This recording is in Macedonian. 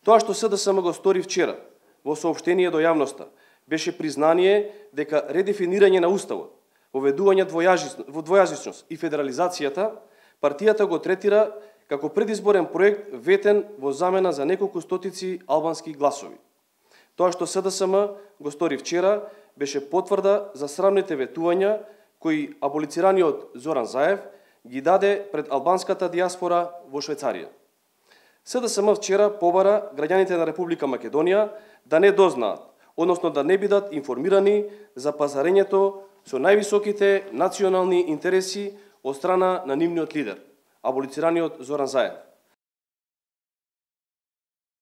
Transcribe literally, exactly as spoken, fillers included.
Тоа што СДСМ го стори вчера во соопштение до јавноста беше признание дека редефинирање на уставот, воведување во двојазичност и федерализацијата, партијата го третира како предизборен проект ветен во замена за неколку стотици албански гласови. Тоа што СДСМ го стори вчера беше потврда за срамните ветувања кои аболицираниот Зоран Заев ги даде пред албанската диаспора во Швајцарија. СДСМ вчера побара граѓаните на Република Македонија да не дознаат, односно да не бидат информирани за пазарењето со највисоките национални интереси од страна на нивниот лидер, аболицираниот Зоран Заев.